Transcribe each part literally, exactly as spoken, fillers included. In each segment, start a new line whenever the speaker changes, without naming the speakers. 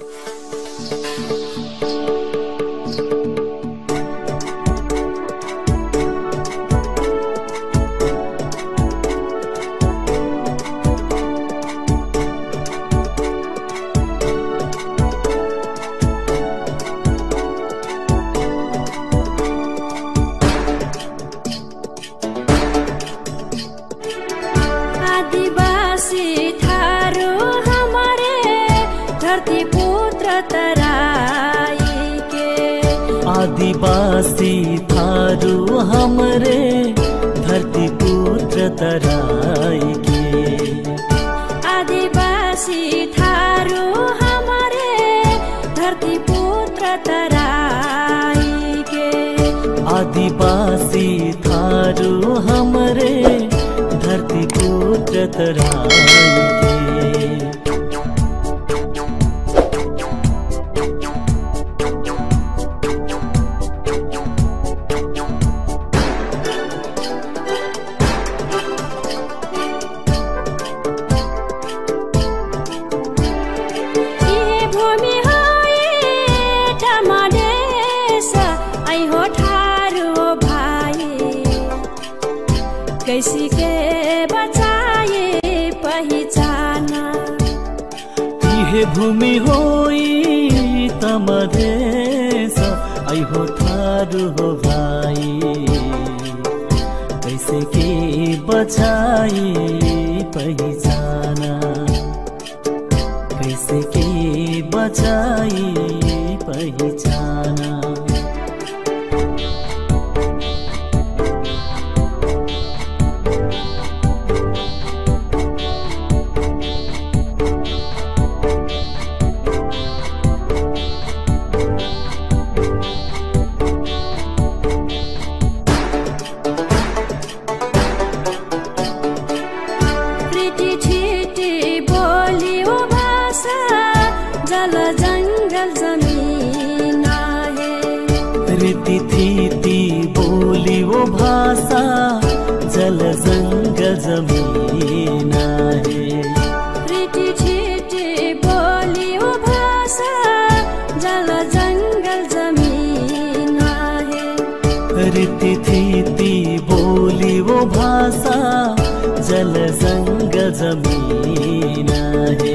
आदिवासी थारू हमरे धरती पुत्र तराई के।
आदिवासी थारू हमरे धरती पुत्र तराई के।
आदिवासी थारू हमरे धरती पुत्र तराई के।
कैसी के बचाए पहचाना।
इहे भूमि होई तमदेश आई हो थारू हो भाई। कैसे के बचाए पहचाना। कैसे के बचाए पहचाना।
जल जंगल जमीन है।
रीति थीति बोली वो भाषा जल जंगल जमीन है।
रीति थीति बोली वो भाषा जल जंगल जमीन है।
रीति थीति बोली वो भाषा जल जंगल जमीन है।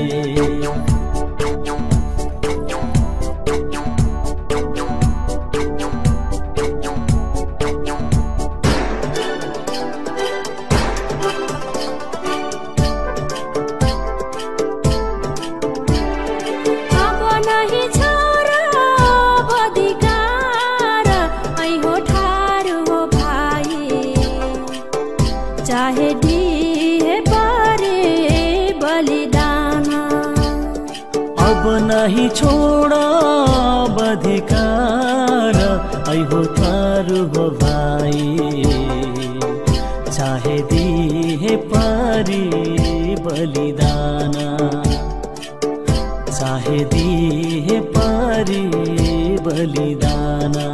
चाहे दिए पारे बलिदाना।
अब नहीं छोड़ा अधिकार आई हो थारू हो भाई। चाहे दिए पारे बलिदाना। चाहे दिए पारे बलिदाना।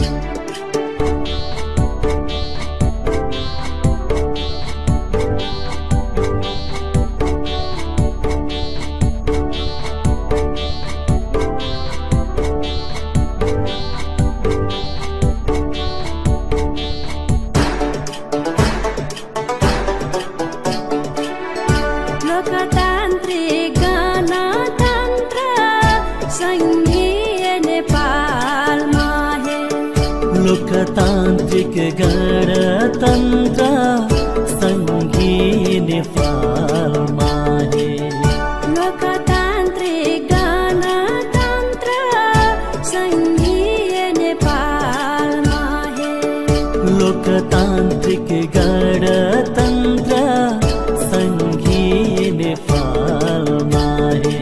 लोकतान्त्रिक गणतन्त्र संघीय नेपालमा है।
लोकतान्त्रिक गणतन्त्र संघीय नेपालमा है।
लोकतान्त्रिक गणतन्त्र संघीय नेपालमा है।
लोकतान्त्रिक गणतन्त्र संघीय नेपालमा है।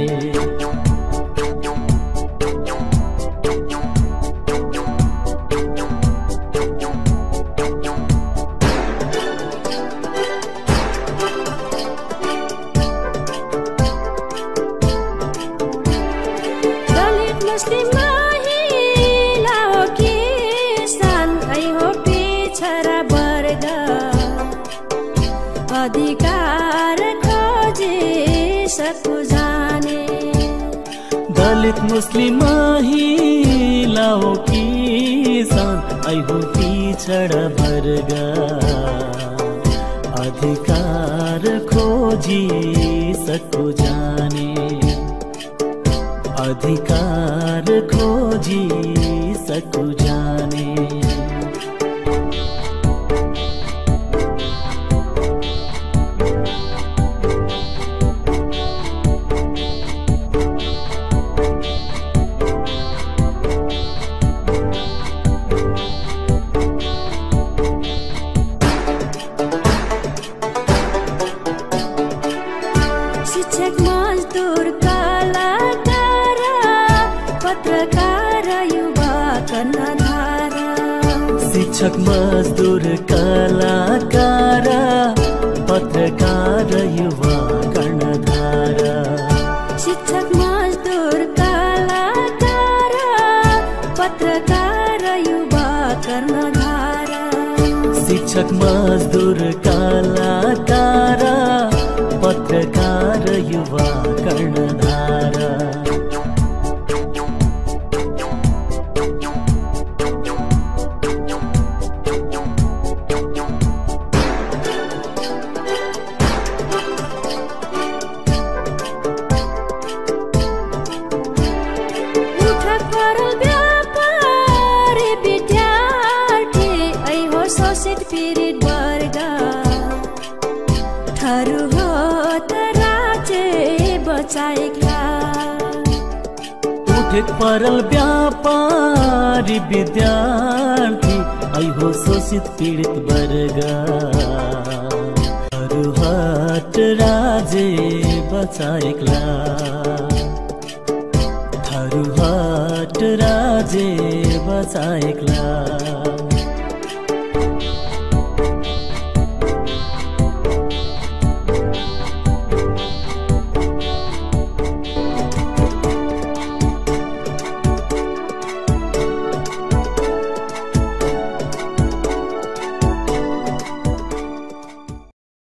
दलित मुस्लिम महिला हो किसान आई हो पिछडा वर्ग।
दलित मुस्लिम महिला हो किसान आई हो पिछड़ा वर्ग अधिकार खोजी सको जाने अधिकार खोजी सको जाने
शिक्षक मजदूर कलाकार पत्रकार युवा कर्णधार
शिक्षक मजदूर कलाकार पत्रकार युवा कर्णधार
शिक्षक मजदूर कलाकार पत्रकार युवा कर्णधार
शिक्षक मजदूर कलाकार पत्रकार युवा कर्णधार
उठक परल व्यापारी विद्यार्थी ऐ हो शोषित पीडित वर्ग ठहरु हो त राज्य बचाएका
उठेक परल व्यापारी विद्यार्थी आई हो शोषित पीडित वर्ग हट राजे बचाएकला हट राजे बचाएकला